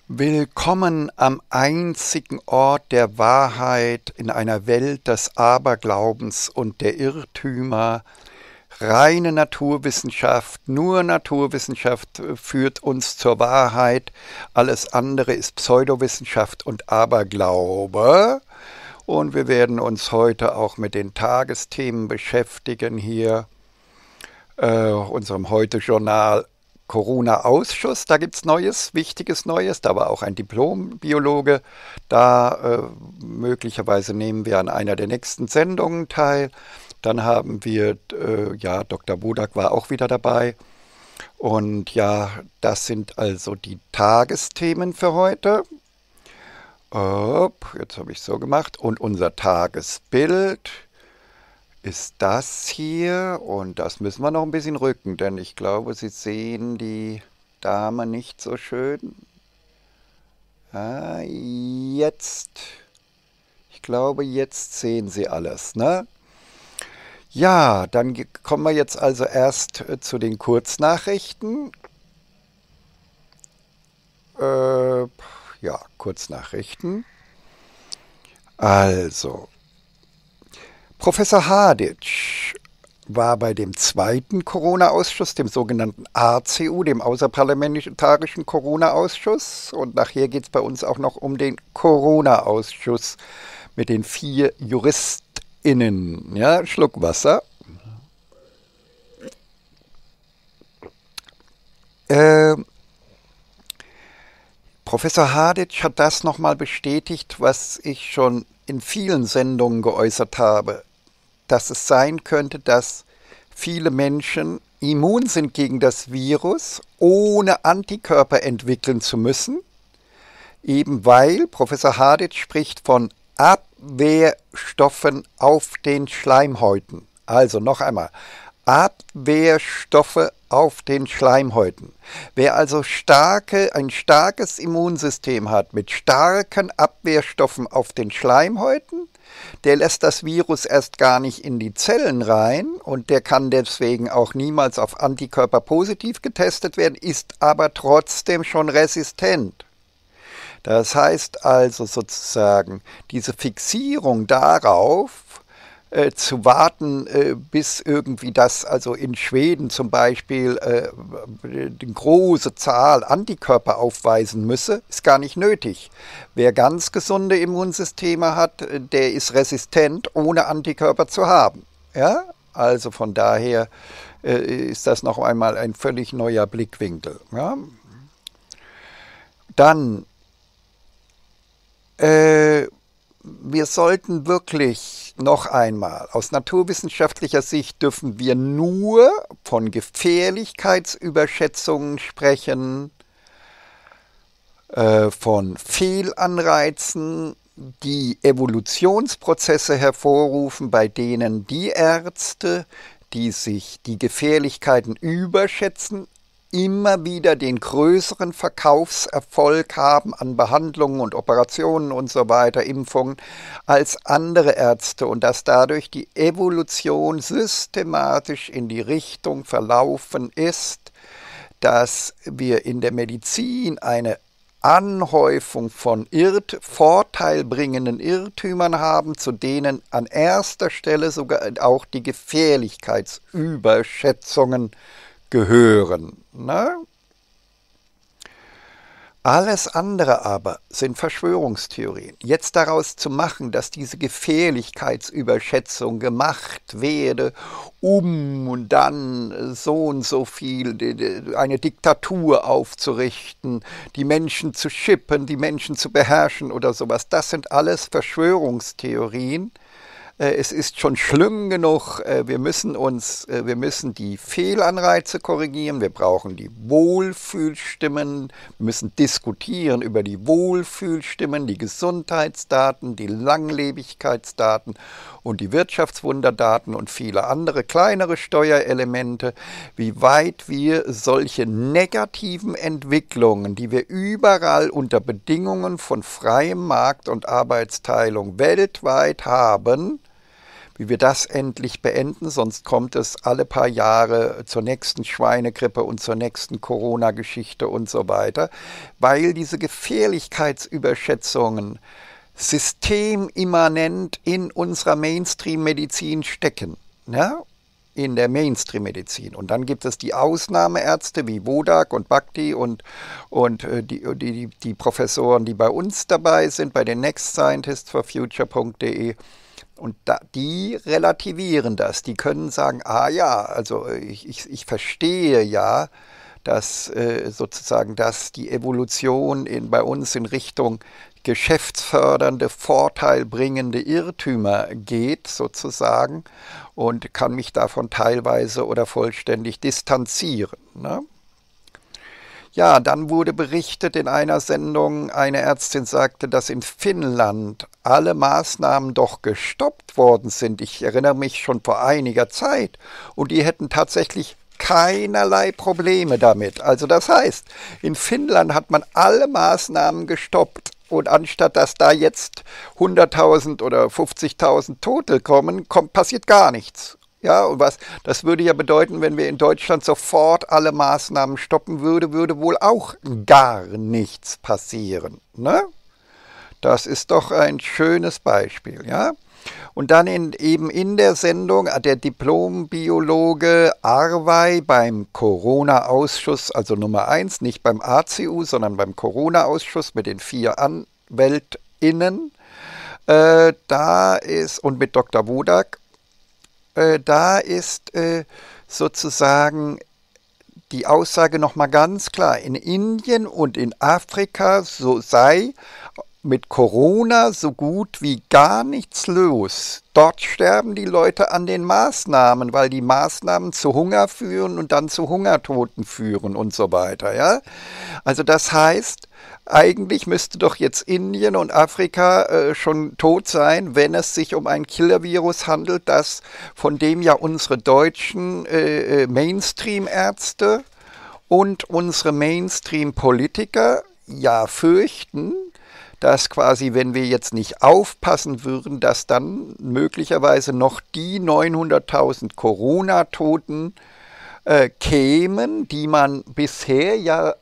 Willkommen am einzigen Ort der Wahrheit in einer Welt des Aberglaubens und der Irrtümer. Reine Naturwissenschaft, nur Naturwissenschaft führt uns zur Wahrheit. Alles andere ist Pseudowissenschaft und Aberglaube. Und wir werden uns heute auch mit den Tagesthemen beschäftigen hier, unserem Heute-Journal. Corona-Ausschuss, da gibt es Neues, Wichtiges Neues, da war auch ein Diplom-Biologe, da möglicherweise nehmen wir an einer der nächsten Sendungen teil. Dann haben wir, Dr. Bodak war auch wieder dabei. Und ja, das sind also die Tagesthemen für heute. Jetzt habe ich so gemacht. Und unser Tagesbild ist das hier, und das müssen wir noch ein bisschen rücken, denn ich glaube, Sie sehen die Dame nicht so schön. Jetzt, ich glaube, jetzt sehen Sie alles, ne? Ja, dann kommen wir jetzt also erst zu den Kurznachrichten. Kurznachrichten. Also, Professor Haditsch war bei dem zweiten Corona-Ausschuss, dem sogenannten ACU, dem Außerparlamentarischen Corona-Ausschuss. Und nachher geht es bei uns auch noch um den Corona-Ausschuss mit den 4 JuristInnen. Ja, Schluck Wasser. Professor Haditsch hat das nochmal bestätigt, was ich schon in vielen Sendungen geäußert habe, dass es sein könnte, dass viele Menschen immun sind gegen das Virus, ohne Antikörper entwickeln zu müssen, eben weil Professor Haditsch spricht von Abwehrstoffen auf den Schleimhäuten. Also noch einmal, Abwehrstoffe auf den Schleimhäuten. Wer also ein starkes Immunsystem hat mit starken Abwehrstoffen auf den Schleimhäuten, der lässt das Virus erst gar nicht in die Zellen rein und der kann deswegen auch niemals auf Antikörper positiv getestet werden, ist aber trotzdem schon resistent. Das heißt also sozusagen, diese Fixierung darauf, zu warten, bis irgendwie das, also in Schweden zum Beispiel, eine große Zahl Antikörper aufweisen müsse, ist gar nicht nötig. Wer ganz gesunde Immunsysteme hat, der ist resistent, ohne Antikörper zu haben. Ja? Also von daher ist das noch einmal ein völlig neuer Blickwinkel. Ja? Dann wir sollten wirklich noch einmal, aus naturwissenschaftlicher Sicht dürfen wir nur von Gefährlichkeitsüberschätzungen sprechen, von Fehlanreizen, die Evolutionsprozesse hervorrufen, bei denen die Ärzte, die sich die Gefährlichkeiten überschätzen, immer wieder den größeren Verkaufserfolg haben an Behandlungen und Operationen und so weiter, Impfungen, als andere Ärzte und dass dadurch die Evolution systematisch in die Richtung verlaufen ist, dass wir in der Medizin eine Anhäufung von vorteilbringenden Irrtümern haben, zu denen an erster Stelle sogar auch die Gefährlichkeitsüberschätzungen gehören. Ne? Alles andere aber sind Verschwörungstheorien. Jetzt daraus zu machen, dass diese Gefährlichkeitsüberschätzung gemacht werde, um und dann so und so viel, eine Diktatur aufzurichten, die Menschen zu chippen, die Menschen zu beherrschen oder sowas, das sind alles Verschwörungstheorien. Es ist schon schlimm genug, wir müssen die Fehlanreize korrigieren, wir brauchen die Wohlfühlstimmen, wir müssen diskutieren über die Wohlfühlstimmen, die Gesundheitsdaten, die Langlebigkeitsdaten und die Wirtschaftswunderdaten und viele andere kleinere Steuerelemente, wie weit wir solche negativen Entwicklungen, die wir überall unter Bedingungen von freiem Markt und Arbeitsteilung weltweit haben, wie wir das endlich beenden, sonst kommt es alle paar Jahre zur nächsten Schweinegrippe und zur nächsten Corona-Geschichte und so weiter, weil diese Gefährlichkeitsüberschätzungen systemimmanent in unserer Mainstream-Medizin stecken. Ja? In der Mainstream-Medizin. Und dann gibt es die Ausnahmeärzte wie Wodak und Bhakti und die Professoren, die bei uns dabei sind, bei den nextscientistforfuture.de. Und die relativieren das. Die können sagen, ja, also ich verstehe ja, dass sozusagen dass die Evolution bei uns in Richtung geschäftsfördernde, vorteilbringende Irrtümer geht, sozusagen, und kann mich davon teilweise oder vollständig distanzieren. Ne? Ja, dann wurde berichtet in einer Sendung, eine Ärztin sagte, dass in Finnland alle Maßnahmen doch gestoppt worden sind. Ich erinnere mich schon vor einiger Zeit. Und die hätten tatsächlich keinerlei Probleme damit. Also das heißt, in Finnland hat man alle Maßnahmen gestoppt. Und anstatt dass da jetzt 100.000 oder 50.000 Tote kommen, passiert gar nichts. Ja, und das würde ja bedeuten, wenn wir in Deutschland sofort alle Maßnahmen stoppen würden, würde wohl auch gar nichts passieren. Ne? Das ist doch ein schönes Beispiel, ja. Und dann eben in der Sendung der Diplombiologe Arvai beim Corona-Ausschuss, also Nummer 1, nicht beim ACU, sondern beim Corona-Ausschuss mit den 4 AnwältInnen, und mit Dr. Wodak, da ist sozusagen die Aussage nochmal ganz klar, in Indien und in Afrika sei mit Corona so gut wie gar nichts los. Dort sterben die Leute an den Maßnahmen, weil die Maßnahmen zu Hunger führen und dann zu Hungertoten führen und so weiter. Ja? Also das heißt, eigentlich müsste doch jetzt Indien und Afrika schon tot sein, wenn es sich um ein Killer-Virus handelt, von dem ja unsere deutschen Mainstream-Ärzte und unsere Mainstream-Politiker ja fürchten, dass quasi, wenn wir jetzt nicht aufpassen würden, dass dann möglicherweise noch die 900.000 Corona-Toten kämen, die man bisher ja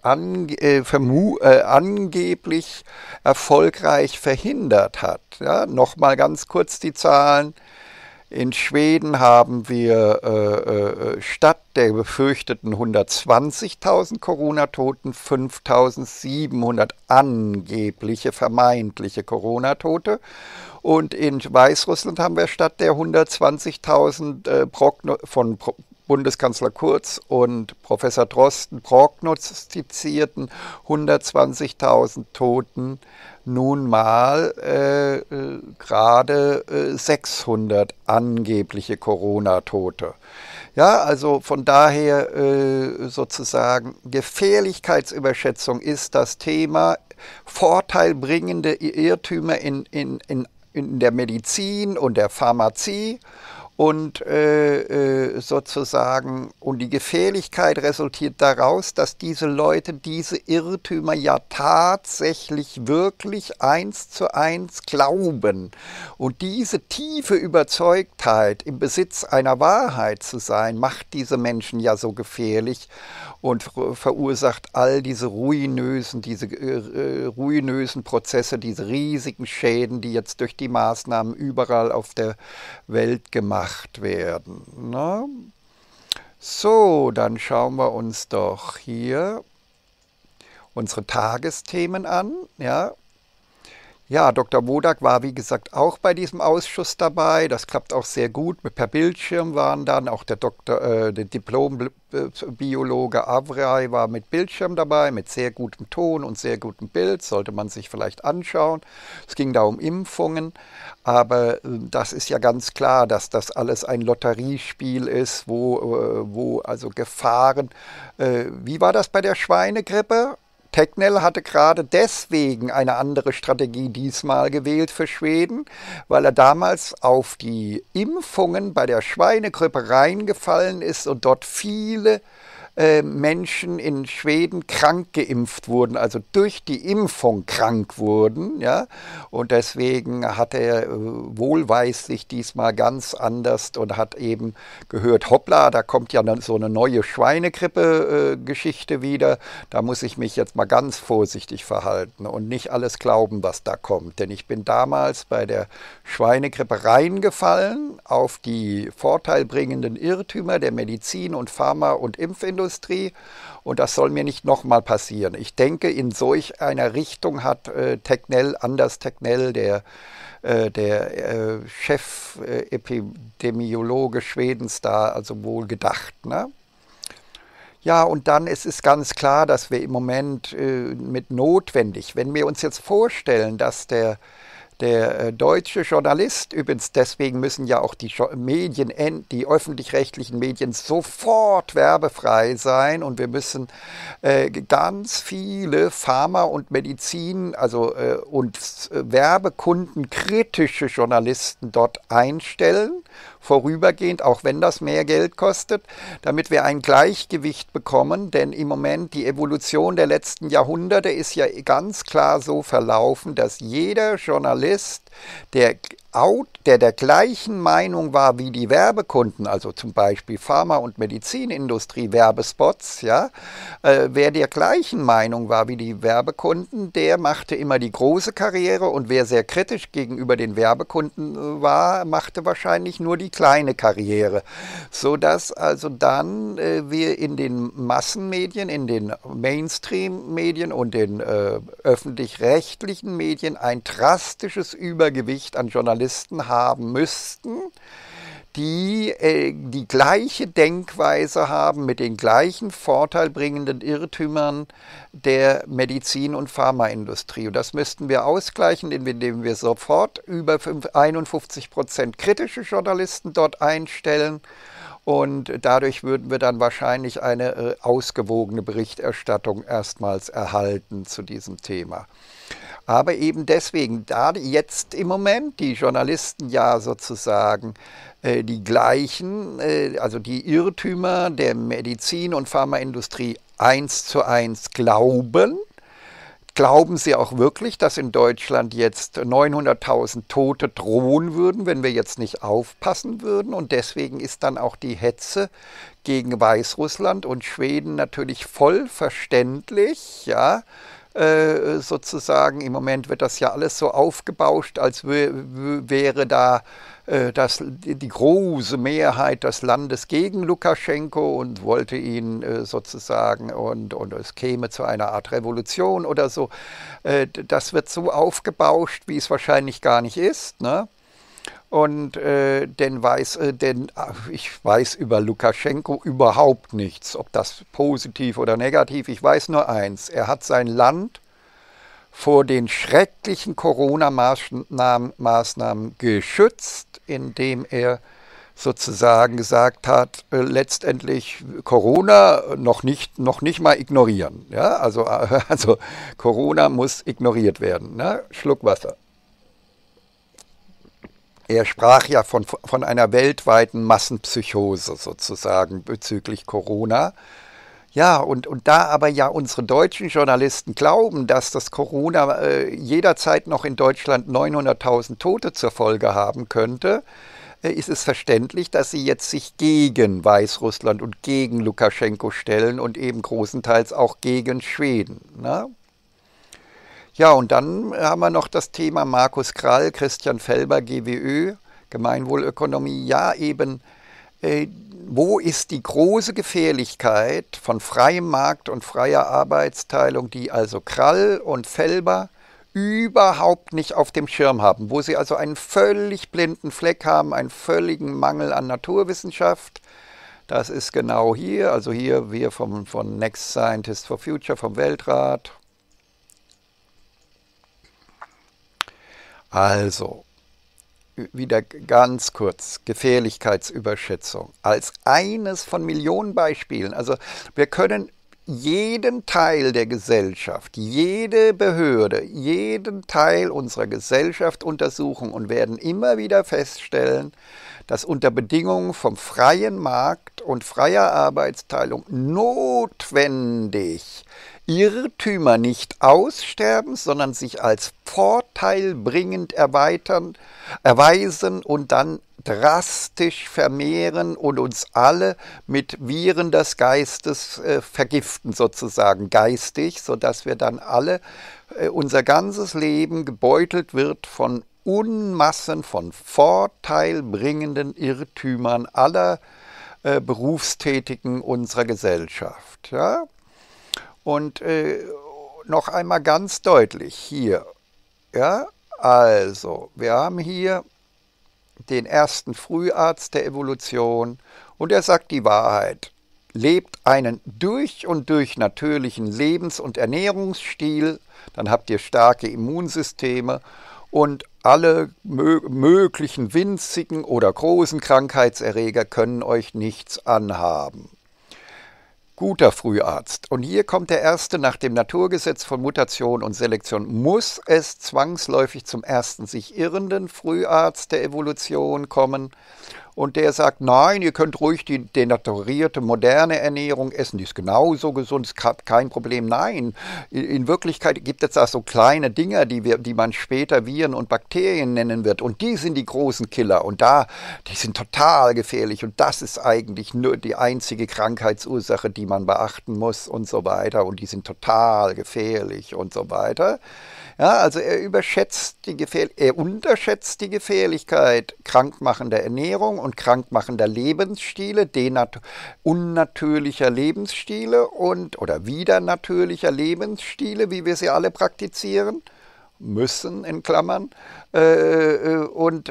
angeblich erfolgreich verhindert hat. Ja, nochmal ganz kurz die Zahlen. In Schweden haben wir statt der befürchteten 120.000 Corona-Toten 5.700 angebliche, vermeintliche Corona-Tote. Und in Weißrussland haben wir statt der 120.000 von Bundeskanzler Kurz und Professor Drosten prognostizierten 120.000 Toten nun mal gerade 600 angebliche Corona-Tote. Ja, also von daher sozusagen Gefährlichkeitsüberschätzung ist das Thema, vorteilbringende Irrtümer in der Medizin und der Pharmazie. Und sozusagen, und die Gefährlichkeit resultiert daraus, dass diese Leute diese Irrtümer ja tatsächlich wirklich 1:1 glauben. Und diese tiefe Überzeugtheit, im Besitz einer Wahrheit zu sein, macht diese Menschen ja so gefährlich und verursacht all diese ruinösen Prozesse, diese riesigen Schäden, die jetzt durch die Maßnahmen überall auf der Welt gemacht werden. Ne? So, dann schauen wir uns doch hier unsere Tagesthemen an. Ja, Dr. Wodak war, wie gesagt, auch bei diesem Ausschuss dabei. Das klappt auch sehr gut. Per Bildschirm waren dann auch der Diplombiologe Arvai war mit Bildschirm dabei, mit sehr gutem Ton und sehr gutem Bild. Sollte man sich vielleicht anschauen. Es ging da um Impfungen. Aber das ist ja ganz klar, dass das alles ein Lotteriespiel ist, wo also Gefahren. Wie war das bei der Schweinegrippe? Tegnell hatte gerade deswegen eine andere Strategie diesmal gewählt für Schweden, weil er damals auf die Impfungen bei der Schweinegrippe reingefallen ist und dort viele Menschen in Schweden krank geimpft wurden, also durch die Impfung krank wurden, ja, und deswegen hat er wohlweislich diesmal ganz anders und hat eben gehört, hoppla, da kommt ja so eine neue Schweinegrippe-Geschichte wieder, da muss ich mich jetzt mal ganz vorsichtig verhalten und nicht alles glauben, was da kommt, denn ich bin damals bei der Schweinegrippe reingefallen auf die vorteilbringenden Irrtümer der Medizin- und Pharma- und Impfindustrie und das soll mir nicht nochmal passieren. Ich denke, in solch einer Richtung hat Anders Tegnell, der Chefepidemiologe Schwedens da also wohl gedacht, ne? Ja, und dann ist es ganz klar, dass wir im Moment mit notwendig, wenn wir uns jetzt vorstellen, dass der deutsche Journalist, übrigens deswegen müssen ja auch die Medien, die öffentlich-rechtlichen Medien sofort werbefrei sein und wir müssen ganz viele Pharma- und Medizin, also Werbekunden kritische Journalisten dort einstellen, vorübergehend, auch wenn das mehr Geld kostet, damit wir ein Gleichgewicht bekommen, denn im Moment die Evolution der letzten Jahrhunderte ist ja ganz klar so verlaufen, dass jeder Journalist, der gleichen Meinung war wie die Werbekunden, also zum Beispiel Pharma- und Medizinindustrie, Werbespots, ja, wer der gleichen Meinung war wie die Werbekunden, der machte immer die große Karriere und wer sehr kritisch gegenüber den Werbekunden war, machte wahrscheinlich nur die kleine Karriere, sodass also dann wir in den Massenmedien, in den Mainstream-Medien und den öffentlich-rechtlichen Medien ein drastisches Übergewicht an Journalisten haben müssten, die die gleiche Denkweise haben mit den gleichen vorteilbringenden Irrtümern der Medizin- und Pharmaindustrie. Und das müssten wir ausgleichen, indem wir sofort über 51% kritische Journalisten dort einstellen. Und dadurch würden wir dann wahrscheinlich eine ausgewogene Berichterstattung erstmals erhalten zu diesem Thema. Aber eben deswegen, da jetzt im Moment die Journalisten ja sozusagen die gleichen, also die Irrtümer der Medizin- und Pharmaindustrie 1:1 glauben, glauben Sie auch wirklich, dass in Deutschland jetzt 900.000 Tote drohen würden, wenn wir jetzt nicht aufpassen würden? Und deswegen ist dann auch die Hetze gegen Weißrussland und Schweden natürlich voll verständlich, ja. Sozusagen, im Moment wird das ja alles so aufgebauscht, als wäre da die große Mehrheit des Landes gegen Lukaschenko und wollte ihn sozusagen und es käme zu einer Art Revolution oder so. Das wird so aufgebauscht, wie es wahrscheinlich gar nicht ist, ne? Und ich weiß über Lukaschenko überhaupt nichts, ob das positiv oder negativ. Ich weiß nur eins, er hat sein Land vor den schrecklichen Corona-Maßnahmen geschützt, indem er sozusagen gesagt hat, letztendlich Corona noch nicht mal ignorieren. Ja? Also Corona muss ignoriert werden. Ne? Schluck Wasser. Er sprach ja von einer weltweiten Massenpsychose sozusagen bezüglich Corona. Ja, und da aber ja unsere deutschen Journalisten glauben, dass das Corona jederzeit noch in Deutschland 900.000 Tote zur Folge haben könnte, ist es verständlich, dass sie jetzt sich gegen Weißrussland und gegen Lukaschenko stellen und eben großenteils auch gegen Schweden. Ne? Ja, und dann haben wir noch das Thema Markus Krall, Christian Felber, GWÖ, Gemeinwohlökonomie. Ja, eben, wo ist die große Gefährlichkeit von freiem Markt und freier Arbeitsteilung, die also Krall und Felber überhaupt nicht auf dem Schirm haben, wo sie also einen völlig blinden Fleck haben, einen völligen Mangel an Naturwissenschaft. Das ist genau hier, also hier wir von Next Scientist for Future, vom Weltrat. Also, wieder ganz kurz, Gefährlichkeitsüberschätzung als eines von Millionen Beispielen. Also wir können jeden Teil der Gesellschaft, jede Behörde, jeden Teil unserer Gesellschaft untersuchen und werden immer wieder feststellen, dass unter Bedingungen vom freien Markt und freier Arbeitsteilung notwendig Irrtümer nicht aussterben, sondern sich als vorteilbringend erweisen und dann drastisch vermehren und uns alle mit Viren des Geistes vergiften, sozusagen geistig, sodass wir dann alle unser ganzes Leben gebeutelt wird von Unmassen von vorteilbringenden Irrtümern aller Berufstätigen unserer Gesellschaft. Ja? Und noch einmal ganz deutlich hier, ja, also wir haben hier den ersten Früharzt der Evolution und er sagt die Wahrheit. Lebt einen durch und durch natürlichen Lebens- und Ernährungsstil, dann habt ihr starke Immunsysteme und alle möglichen winzigen oder großen Krankheitserreger können euch nichts anhaben. Guter Früharzt. Und hier kommt der erste: Nach dem Naturgesetz von Mutation und Selektion muss es zwangsläufig zum ersten sich irrenden Früharzt der Evolution kommen. Und der sagt, nein, ihr könnt ruhig die denaturierte, moderne Ernährung essen, die ist genauso gesund, ist kein Problem. Nein, in Wirklichkeit gibt es da so kleine Dinger, die man später Viren und Bakterien nennen wird. Und die sind die großen Killer. Und die sind total gefährlich. Und das ist eigentlich nur die einzige Krankheitsursache, die man beachten muss und so weiter. Und die sind total gefährlich und so weiter. Ja, also er unterschätzt die Gefährlichkeit krankmachender Ernährung und krankmachender Lebensstile, unnatürlicher Lebensstile oder widernatürlicher Lebensstile, wie wir sie alle praktizieren müssen, in Klammern, und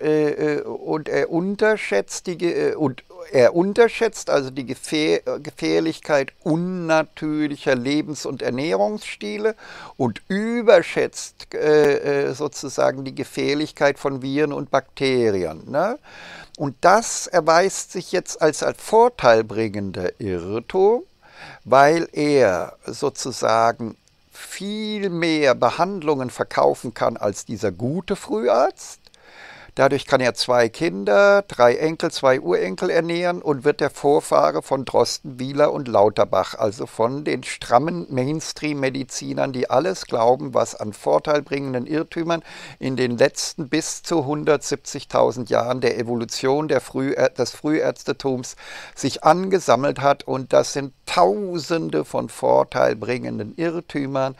er unterschätzt also die Gefährlichkeit unnatürlicher Lebens- und Ernährungsstile und überschätzt sozusagen die Gefährlichkeit von Viren und Bakterien. Ne? Und das erweist sich jetzt als ein vorteilbringender Irrtum, weil er sozusagen viel mehr Behandlungen verkaufen kann als dieser gute Früharzt. Dadurch kann er 2 Kinder, 3 Enkel, 2 Urenkel ernähren und wird der Vorfahre von Drosten, Wieler und Lauterbach, also von den strammen Mainstream-Medizinern, die alles glauben, was an vorteilbringenden Irrtümern in den letzten bis zu 170.000 Jahren der Evolution des Frühärztetums sich angesammelt hat. Und das sind Tausende von vorteilbringenden Irrtümern,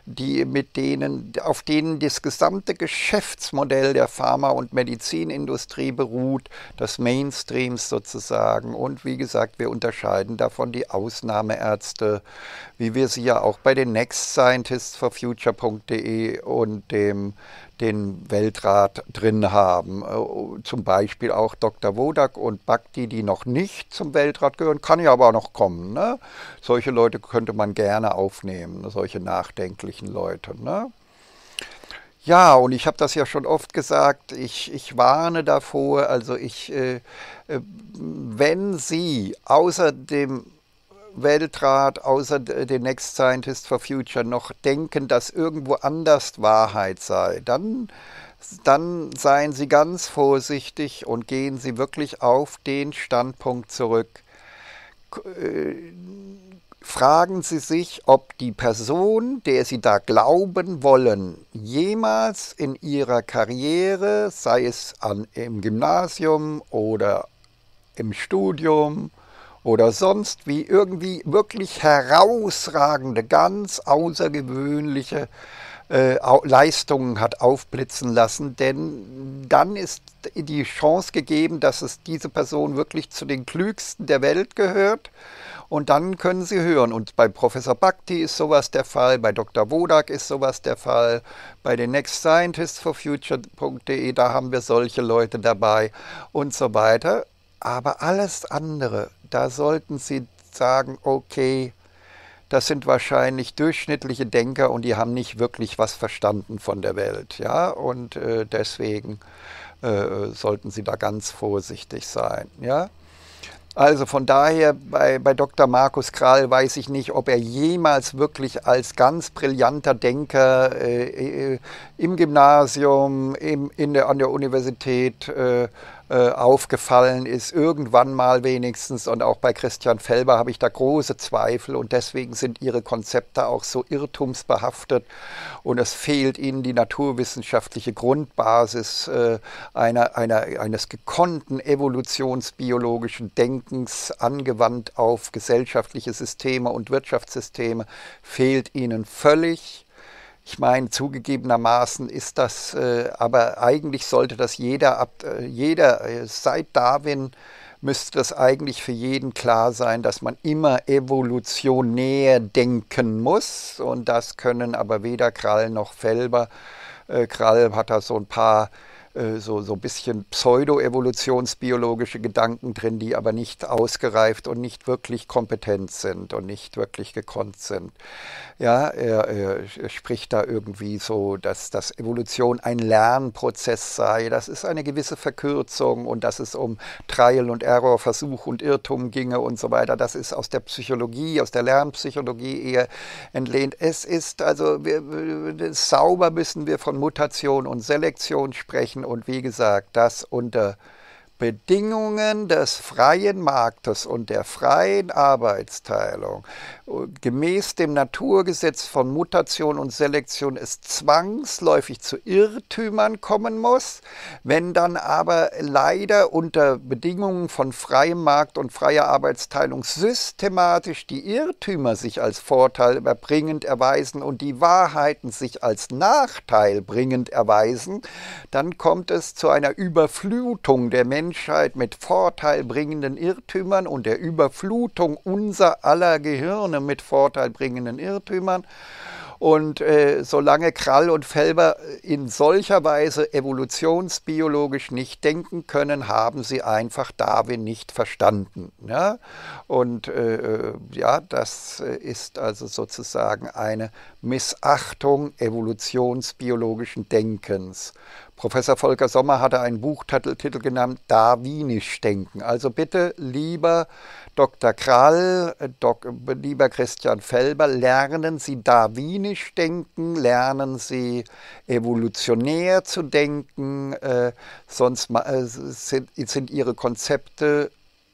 auf denen das gesamte Geschäftsmodell der Pharma- und Medizinindustrie beruht, des Mainstreams sozusagen. Und wie gesagt, wir unterscheiden davon die Ausnahmeärzte, wie wir sie ja auch bei den nextscientistsforfuture.de und den Weltrat drin haben. Zum Beispiel auch Dr. Wodak und Bhakti, die noch nicht zum Weltrat gehören, kann ja aber auch noch kommen. Ne? Solche Leute könnte man gerne aufnehmen, solche nachdenklichen Leute. Ne? Ja, und ich habe das ja schon oft gesagt, ich warne davor, also wenn Sie außer dem Weltrat, außer den Next Scientist for Future noch denken, dass irgendwo anders Wahrheit sei, dann seien Sie ganz vorsichtig und gehen Sie wirklich auf den Standpunkt zurück. Fragen Sie sich, ob die Person, der Sie da glauben wollen, jemals in ihrer Karriere, sei es im Gymnasium oder im Studium oder sonst wie, irgendwie wirklich herausragende, ganz außergewöhnliche Leistungen hat aufblitzen lassen, denn dann ist die Chance gegeben, dass es diese Person wirklich zu den Klügsten der Welt gehört. Und dann können Sie hören. Und bei Professor Bhakti ist sowas der Fall, bei Dr. Wodak ist sowas der Fall, bei den nextscientistsforfuture.de, da haben wir solche Leute dabei und so weiter. Aber alles andere, da sollten Sie sagen, okay, das sind wahrscheinlich durchschnittliche Denker und die haben nicht wirklich was verstanden von der Welt. Ja? Und deswegen sollten Sie da ganz vorsichtig sein. Ja? Also von daher, bei Dr. Markus Krall weiß ich nicht, ob er jemals wirklich als ganz brillanter Denker im Gymnasium, an der Universität aufgefallen ist, irgendwann mal wenigstens. Und auch bei Christian Felber habe ich da große Zweifel und deswegen sind ihre Konzepte auch so irrtumsbehaftet und es fehlt ihnen die naturwissenschaftliche Grundbasis eines gekonnten evolutionsbiologischen Denkens angewandt auf gesellschaftliche Systeme und Wirtschaftssysteme, fehlt ihnen völlig. Ich meine, zugegebenermaßen ist das, aber eigentlich sollte das seit Darwin müsste das eigentlich für jeden klar sein, dass man immer evolutionär denken muss. Und das können aber weder Krall noch Felber. Krall hat da so ein paar so ein bisschen pseudo-evolutionsbiologische Gedanken drin, die aber nicht ausgereift und nicht wirklich kompetent sind und nicht wirklich gekonnt sind. Ja, er spricht da irgendwie so, dass Evolution ein Lernprozess sei. Das ist eine gewisse Verkürzung und dass es um Trial und Error, Versuch und Irrtum ginge und so weiter. Das ist aus der Psychologie, aus der Lernpsychologie eher entlehnt. Es ist also, sauber müssen wir von Mutation und Selektion sprechen und wie gesagt, das unter Bedingungen des freien Marktes und der freien Arbeitsteilung gemäß dem Naturgesetz von Mutation und Selektion es zwangsläufig zu Irrtümern kommen muss, wenn dann aber leider unter Bedingungen von freiem Markt und freier Arbeitsteilung systematisch die Irrtümer sich als Vorteil bringend erweisen und die Wahrheiten sich als Nachteil bringend erweisen, dann kommt es zu einer Überflutung der Menschheit mit vorteilbringenden Irrtümern und der Überflutung unser aller Gehirne mit vorteilbringenden Irrtümern. Und solange Krall und Felber in solcher Weise evolutionsbiologisch nicht denken können, haben sie einfach Darwin nicht verstanden. Ja? Und ja, das ist also sozusagen eine Missachtung evolutionsbiologischen Denkens. Professor Volker Sommer hatte einen Buchtitel genannt Darwinisch denken. Also bitte, lieber Dr. Krall, lieber Christian Felber, lernen Sie darwinisch denken, lernen Sie evolutionär zu denken, sonst sind Ihre Konzepte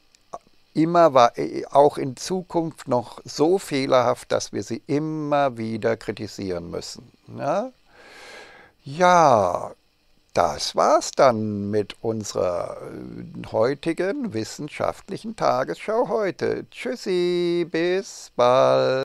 immer auch in Zukunft noch so fehlerhaft, dass wir sie immer wieder kritisieren müssen. Ja, ja, das war's dann mit unserer heutigen wissenschaftlichen Tagesschau heute. Tschüssi, bis bald.